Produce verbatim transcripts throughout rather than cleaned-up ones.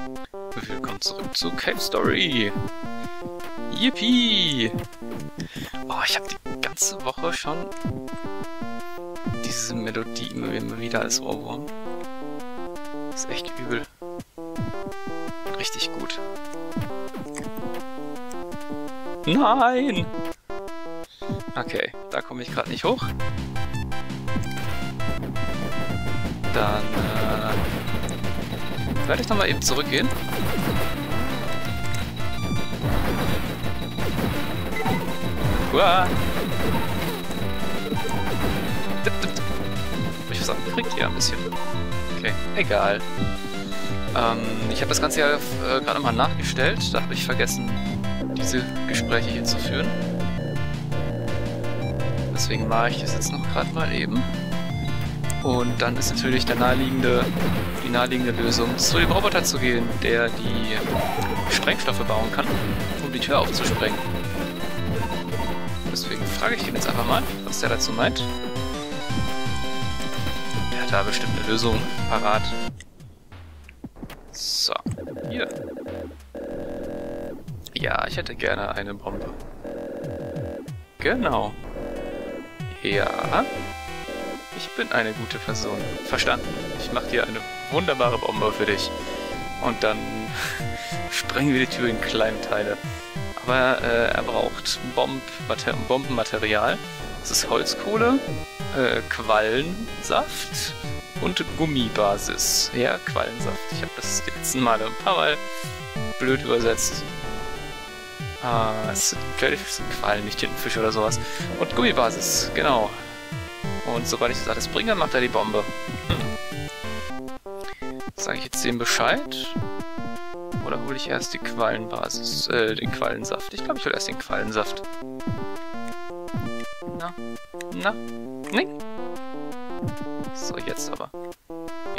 Willkommen zurück zu Cave Story. Yippie! Oh, ich habe die ganze Woche schon diese Melodie immer, immer wieder als Ohrwurm. Ist echt übel. Richtig gut. Nein! Okay, da komme ich gerade nicht hoch. Dann äh, werde ich noch mal eben zurückgehen. Uah. Ich was abgekriegt hier ein bisschen. Okay, egal. Ähm, ich habe das Ganze ja äh, gerade mal nachgestellt. Da habe ich vergessen, diese Gespräche hier zu führen. Deswegen mache ich das jetzt noch gerade mal eben. Und dann ist natürlich der naheliegende, die naheliegende Lösung, zu dem Roboter zu gehen, der die Sprengstoffe bauen kann, um die Tür aufzusprengen. Deswegen frage ich ihn jetzt einfach mal, was der dazu meint. Der hat da bestimmt eine Lösung parat. So, hier. Ja, ich hätte gerne eine Bombe. Genau. Ja. Ich bin eine gute Person. Verstanden. Ich mache dir eine wunderbare Bombe für dich. Und dann sprengen wir die Tür in kleine Teile. Aber äh, er braucht Bomb Bombenmaterial. Das ist Holzkohle, äh, Quallensaft und Gummibasis. Ja, Quallensaft. Ich habe das die letzten Male ein paar Mal blöd übersetzt. Ah, es sind Quallen, nicht Tintenfisch oder sowas. Und Gummibasis, genau. Und sobald ich das alles bringe, macht er die Bombe. Hm. Sage ich jetzt dem Bescheid? Oder hole ich erst die Quallenbasis, äh, den Quallensaft? Ich glaube, ich hole erst den Quallensaft. Na? Na? Nee? So, jetzt aber. Ja.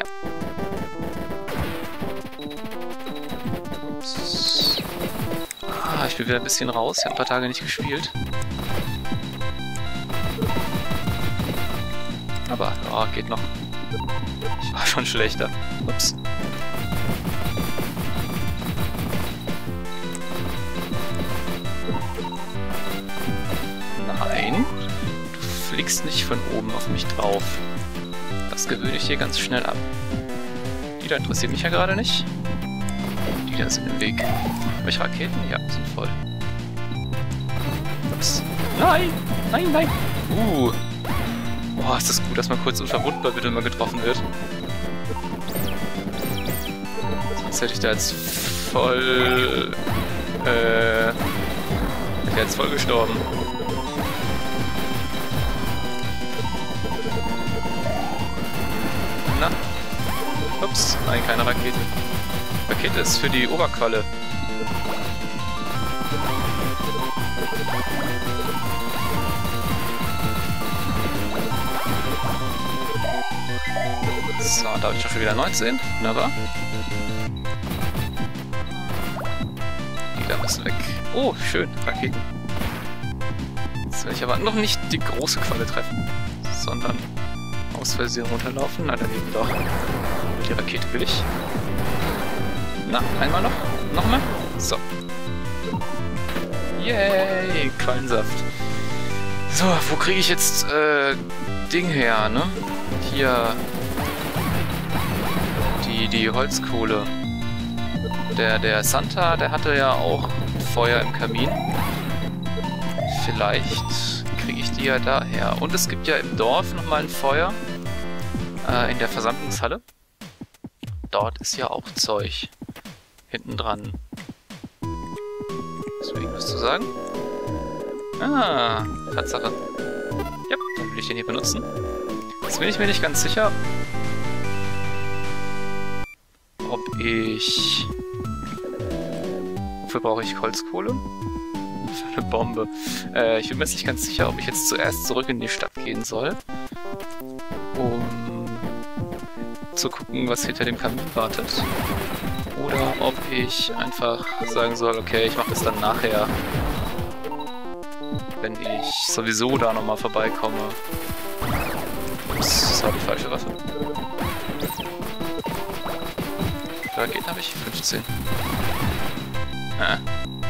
Ups. Ah, ich bin wieder ein bisschen raus. Ich habe ein paar Tage nicht gespielt. Aber, oh, geht noch. Ich war schon schlechter. Ups. Nein. Du fliegst nicht von oben auf mich drauf. Das gewöhne ich dir ganz schnell ab. Die da interessiert mich ja gerade nicht. Die da sind im Weg. Habe ich Raketen? Ja, sind voll. Ups. Nein! Nein, nein! Uh. Boah, ist das gut, dass man kurz unverwundbar wird, wenn man getroffen wird. Sonst hätte ich da jetzt voll... Äh... Ich wäre jetzt voll gestorben. Na? Ups, nein, keine Rakete. Rakete ist für die Oberqualle. So, da habe ich schon wieder neunzehn. Wunderbar. Die da müssen weg. Oh, schön. Raketen. Jetzt will ich aber noch nicht die große Qualle treffen, sondern aus Versehen runterlaufen. Na, daneben doch. Die Rakete will ich. Na, einmal noch. Nochmal. So. Yay, Quallensaft. So, wo kriege ich jetzt äh, Ding her, ne? Hier... Die, die Holzkohle. Der, der Santa, der hatte ja auch Feuer im Kamin. Vielleicht kriege ich die ja daher. Und es gibt ja im Dorf nochmal ein Feuer. Äh, in der Versammlungshalle. Dort ist ja auch Zeug. Hinten dran. Deswegen was zu sagen? Ah, Tatsache. Ja, dann will ich den hier benutzen. Jetzt bin ich mir nicht ganz sicher, ob ich... Wofür brauche ich Holzkohle? Für eine Bombe. Äh, ich bin mir jetzt nicht ganz sicher, ob ich jetzt zuerst zurück in die Stadt gehen soll, um zu gucken, was hinter dem Kamin wartet. Oder ob ich einfach sagen soll, okay, ich mache das dann nachher, wenn ich sowieso da nochmal vorbeikomme. Ups, das war die falsche Waffe. Raketen habe ich? fünfzehn. Ah.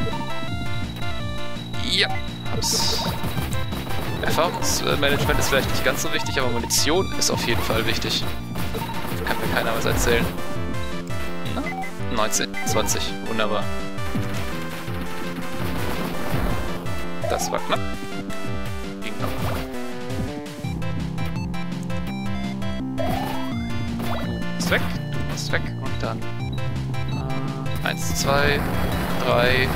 Ja, hab's. Erfahrungsmanagement ist vielleicht nicht ganz so wichtig, aber Munition ist auf jeden Fall wichtig. Kann mir keiner was erzählen. Na, neunzehn, zwanzig, wunderbar. Das war knapp. Ging noch. Du musst weg, du musst weg und dann äh, eins, zwei, drei.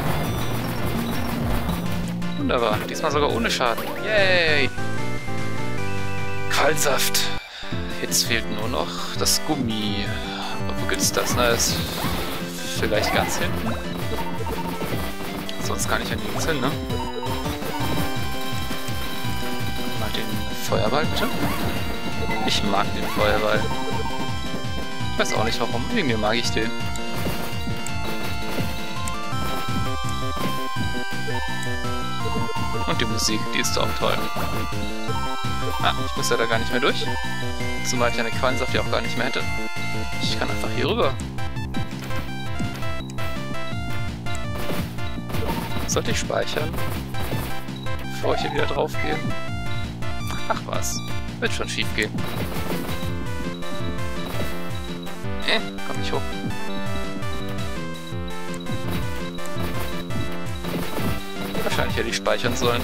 Wunderbar, diesmal sogar ohne Schaden. Yay! Quallensaft. Jetzt fehlt nur noch das Gummi. Wo gibt's das? Na, ist vielleicht ganz hinten. Sonst kann ich ja nirgends hin, ne? Mal den Feuerball, bitte. Ich mag den Feuerball. Ich weiß auch nicht warum. Irgendwie mag ich den. Und die Musik, die ist auch toll. Ah, ich muss ja da gar nicht mehr durch. Zumal ich eine Quallensaft ja auch gar nicht mehr hätte. Ich kann einfach hier rüber. Sollte ich speichern? Bevor ich hier wieder drauf gehe? Ach was, wird schon schief gehen. Eh, komm nicht hoch. Wahrscheinlich hätte ich speichern sollen.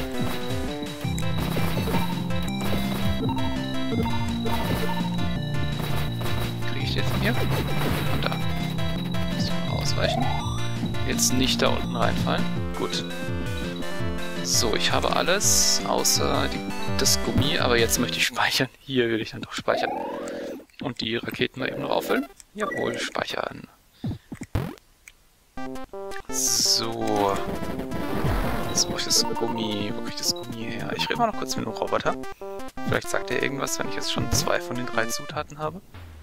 Kriege ich den von hier? Und da. Muss ich mal ausweichen. Jetzt nicht da unten reinfallen. Gut. So, ich habe alles, außer die, das Gummi, aber jetzt möchte ich speichern. Hier will ich dann doch speichern. Und die Raketen mal eben noch auffüllen. Jawohl, speichern. So. Jetzt brauche ich das Gummi. Wo kriege ich das Gummi her? Ich rede mal noch kurz mit dem Roboter. Vielleicht sagt er irgendwas, wenn ich jetzt schon zwei von den drei Zutaten habe.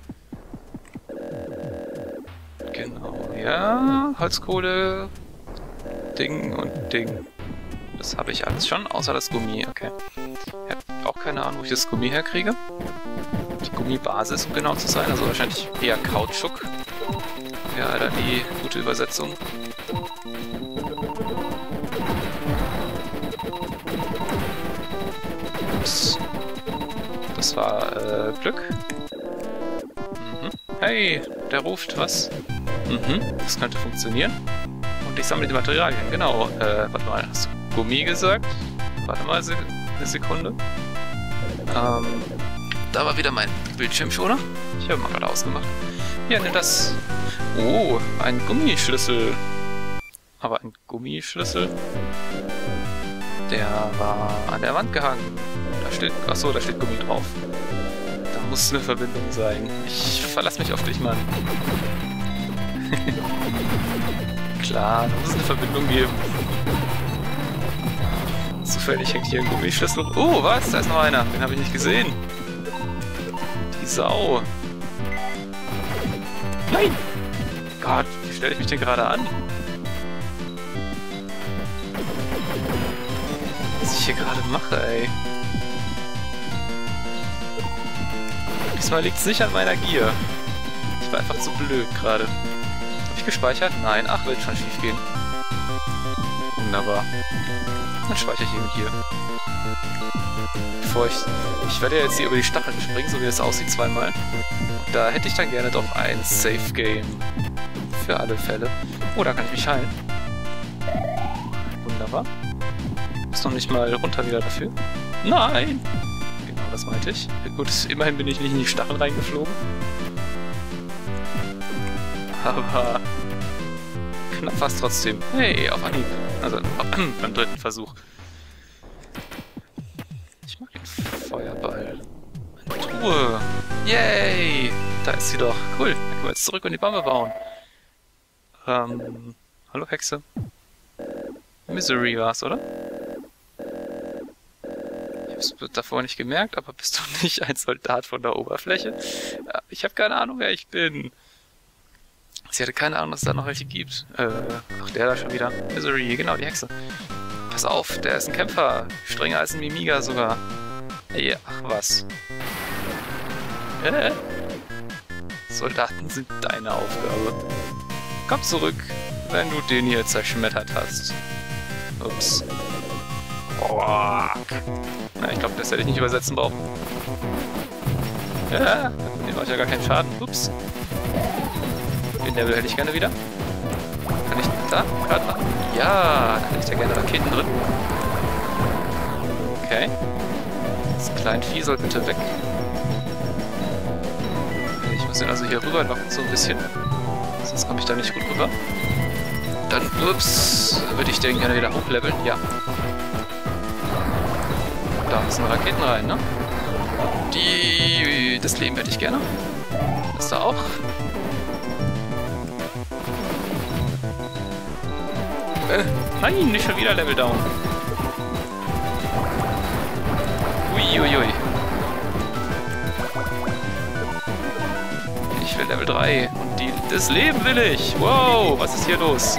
Genau, ja. Holzkohle, Ding und Ding. Das habe ich alles schon, außer das Gummi. Okay. Ich habe auch keine Ahnung, wo ich das Gummi herkriege. Die Gummibasis, um genau zu sein. Also wahrscheinlich eher Kautschuk. Ja, dann die gute Übersetzung. Ups. Das war äh, Glück. Mhm. Hey, der ruft was. Mhm, das könnte funktionieren. Und ich sammle die Materialien, genau. Äh, warte mal, hast du Gummi gesagt? Warte mal eine Sekunde. Ähm, da war wieder mein Bildschirmschoner. Ich habe ihn mal gerade ausgemacht. Hier, nimm das. Oh, ein Gummischlüssel. Aber ein Gummischlüssel? Der war an der Wand gehangen. Da steht, achso, da steht Gummi drauf. Da muss eine Verbindung sein. Ich verlasse mich auf dich, Mann. Klar, da muss es eine Verbindung geben. Zufällig hängt hier ein Gummischlüssel. Oh, was? Da ist noch einer. Den habe ich nicht gesehen. Die Sau. Nein! Gott, wie stelle ich mich denn gerade an? Was ich hier gerade mache, ey. Diesmal liegt es nicht an meiner Gier. Ich war einfach zu blöd gerade. Habe ich gespeichert? Nein. Ach, wird schon schief gehen. Wunderbar. Dann speichere ich eben hier. Bevor ich... Ich werde ja jetzt hier über die Stacheln springen, so wie das aussieht, zweimal. Und da hätte ich dann gerne doch ein Safe-Game. Für alle Fälle. Oh, da kann ich mich heilen. Wunderbar. Ist noch nicht mal runter wieder dafür. Nein! Genau, das meinte ich. Gut, immerhin bin ich nicht in die Stacheln reingeflogen. Aber... knapp fast trotzdem. Hey, auf Anhieb. Also, beim dritten Versuch. Ich mag den Feuerball. Eine Truhe. Yay! Da ist sie doch. Cool. Dann können wir jetzt zurück und die Bombe bauen. Ähm, hallo Hexe. Misery war's, oder? Ich hab's davor nicht gemerkt, aber bist du nicht ein Soldat von der Oberfläche? Ich habe keine Ahnung, wer ich bin. Sie hatte keine Ahnung, dass es da noch welche gibt. Äh, ach, der da schon wieder. Misery, genau, die Hexe. Pass auf, der ist ein Kämpfer. Strenger als ein Mimiga sogar. Ey, ach was. Äh? Soldaten sind deine Aufgabe. Komm zurück, wenn du den hier zerschmettert hast. Ups. Boah. Na, ich glaube, das hätte ich nicht übersetzen brauchen. Ja, dem mache ich ja gar keinen Schaden. Ups. Den Level hätte ich gerne wieder. Kann ich da gerade machen? Ja, da hätte ich ja gerne Raketen drin. Okay. Das Kleinvieh soll bitte weg. Ich muss ihn also hier rüber locken, so ein bisschen. Sonst komme ich da nicht gut rüber. Dann, ups, würde ich den gerne wieder hochleveln. Ja. Da müssen Raketen rein, ne? Die... Das Leben hätte ich gerne. Das da auch. Äh, nein, nicht schon wieder Level down. Uiuiui. Ich will Level drei. Und die, das Leben will ich. Wow, was ist hier los?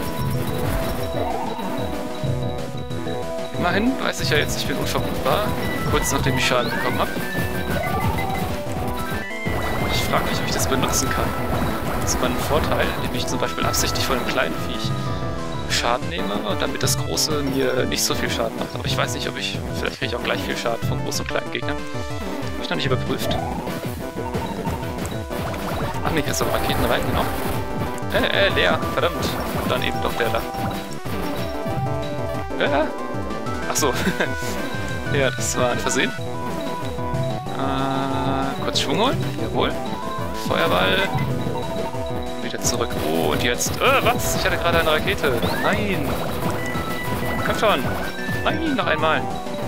Immerhin weiß ich ja jetzt, ich bin unverwundbar. Kurz nachdem ich Schaden bekommen habe. Ich frage mich, ob ich das benutzen kann. Das ist mein Vorteil, indem ich zum Beispiel absichtlich von einem kleinen Viech Schaden nehme, damit das große mir nicht so viel Schaden macht. Aber ich weiß nicht, ob ich... Vielleicht kriege ich auch gleich viel Schaden von großen und kleinen Gegnern. Habe ich noch nicht überprüft. Ach nee, hier ist doch Raketen rein, genau. Äh, äh, leer. Verdammt. Und dann eben doch der da. Äh, ach so. Ja, das war ein Versehen. Äh, kurz Schwung holen. Jawohl. Feuerball. Wieder zurück. Oh, und jetzt... Äh, was? Ich hatte gerade eine Rakete. Nein. Komm schon. Nein, noch einmal.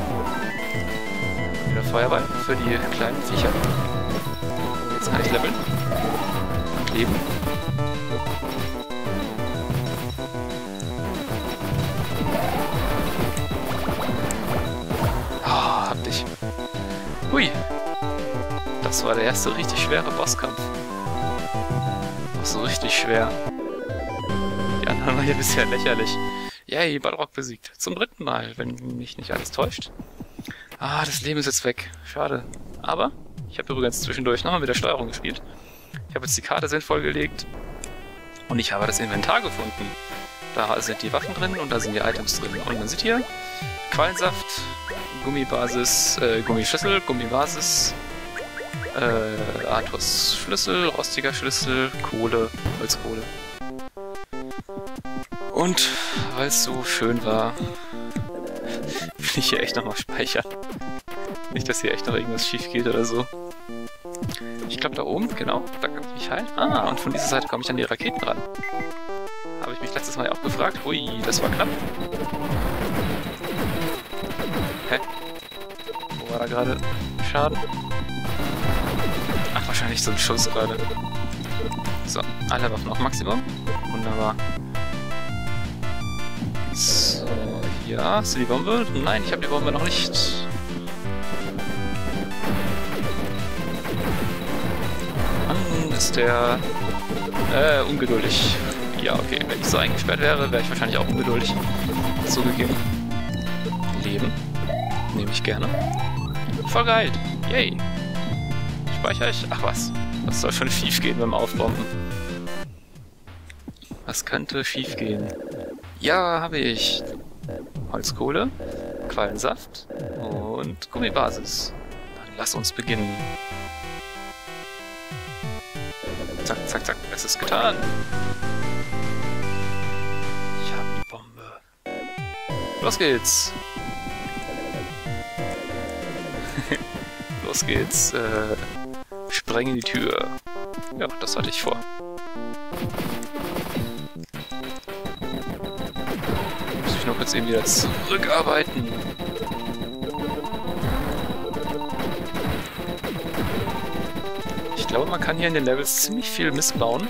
Wieder Feuerball für die kleinen Viecher. Jetzt kann ich leveln. Und leben. Ah, oh, hab dich. Hui. Das war der erste richtig schwere Bosskampf. So richtig schwer. Die anderen waren hier bisher lächerlich. Yay, Balrog besiegt. Zum dritten Mal, wenn mich nicht alles täuscht. Ah, das Leben ist jetzt weg. Schade. Aber ich habe übrigens zwischendurch nochmal mit der Steuerung gespielt. Ich habe jetzt die Karte sinnvoll gelegt. Und ich habe das Inventar gefunden. Da sind die Waffen drin und da sind die Items drin. Und man sieht hier Quallensaft, Gummibasis, äh, Gummischlüssel, Gummibasis, Äh, Arthurs Schlüssel, rostiger Schlüssel, Kohle, Holzkohle. Und weil es so schön war, will ich hier echt nochmal speichern. Nicht, dass hier echt noch irgendwas schief geht oder so. Ich glaube da oben, genau, da kann ich mich heilen. Ah, und von dieser Seite komme ich an die Raketen ran. Habe ich mich letztes Mal ja auch gefragt. Ui, das war knapp. Hä? Wo war da gerade Schaden? Ach, wahrscheinlich so ein Schuss gerade. So, alle Waffen auf Maximum. Wunderbar. So, ja, hast du die Bombe? Nein, ich habe die Bombe noch nicht. Mann, ist der äh, ungeduldig. Ja, okay, wenn ich so eingesperrt wäre, wäre ich wahrscheinlich auch ungeduldig. Zugegeben. Leben. Nehme ich gerne. Voll geil. Yay. Speichere ich? Ach was. Was soll schon schief gehen beim Aufbomben? Was könnte schief gehen? Ja, habe ich. Holzkohle, Quallensaft und Gummibasis. Dann lass uns beginnen. Zack, zack, zack. Es ist getan. Ich habe die Bombe. Los geht's. Los geht's. Äh, sprenge die Tür. Ja, das hatte ich vor. Muss ich noch kurz eben wieder zurückarbeiten. Ich glaube, man kann hier in den Levels ziemlich viel missbauen.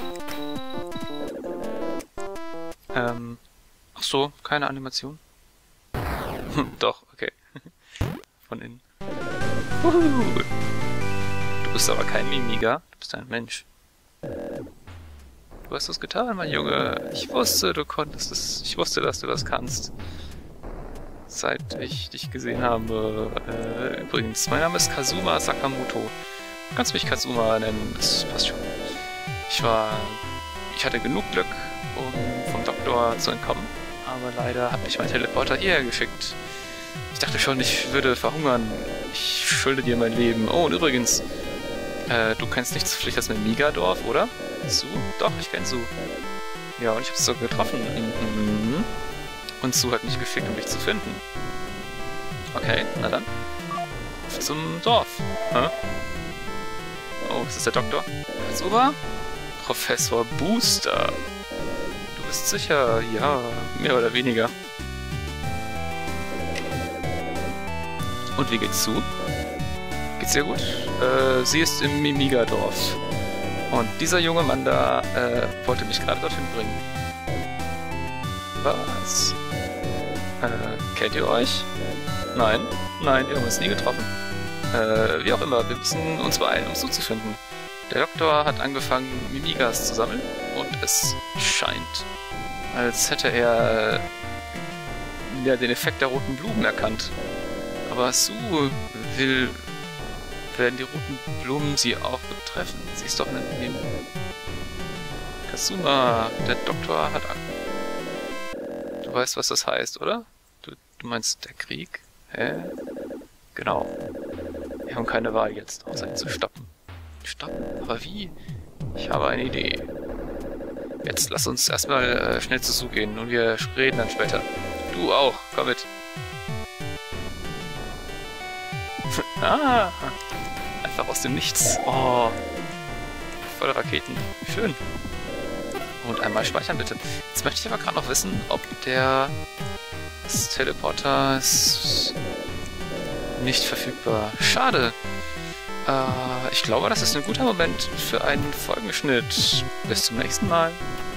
Ähm, ach so, keine Animation. Doch, okay. Von innen. Uhuhu. Du bist aber kein Mimiga, du bist ein Mensch. Du hast es getan, mein Junge. Ich wusste, du konntest es. Ich wusste, dass du das kannst. Seit ich dich gesehen habe. Äh, übrigens, mein Name ist Kazuma Sakamoto. Du kannst mich Kazuma nennen, das passt schon. Ich war... Ich hatte genug Glück, um vom Doktor zu entkommen. Aber leider hat mich mein Teleporter hierher geschickt. Ich dachte schon, ich würde verhungern. Ich schulde dir mein Leben. Oh, und übrigens, äh, du kennst nicht zufällig das Mimiga-Dorf, oder? Su? Doch, ich kenn Su. Ja, und ich hab's so getroffen. Mhm. Und Su hat mich geschickt, um dich zu finden. Okay, na dann. Auf zum Dorf. Hä? Oh, ist das der Doktor? Als Ober? Professor Booster. Du bist sicher, ja, mehr oder weniger. Und wie geht's Su? Geht's ihr gut? Äh, sie ist im Mimiga-Dorf. Und dieser junge Mann da, äh, wollte mich gerade dorthin bringen. Was? Äh, kennt ihr euch? Nein, nein, wir haben uns nie getroffen. Äh, wie auch immer, wir müssen uns beeilen, um Su zu finden. Der Doktor hat angefangen, Mimigas zu sammeln und es scheint, als hätte er äh, ja, den Effekt der roten Blumen erkannt. Aber Su will... Werden die roten Blumen sie auch betreffen? Sie ist doch eine... Kazuma, der Doktor hat... Du weißt, was das heißt, oder? Du, du meinst der Krieg? Hä? Genau. Wir haben keine Wahl jetzt, außer ihn zu stoppen. Stoppen? Aber wie? Ich habe eine Idee. Jetzt lass uns erstmal äh, schnell zu Su gehen und wir reden dann später. Du auch, komm mit. Ah! Einfach aus dem Nichts. Oh. Volle Raketen. Schön. Und einmal speichern, bitte. Jetzt möchte ich aber gerade noch wissen, ob der... Das Teleporter ist... nicht verfügbar. Schade. Äh, ich glaube, das ist ein guter Moment für einen Folgenschnitt. Bis zum nächsten Mal.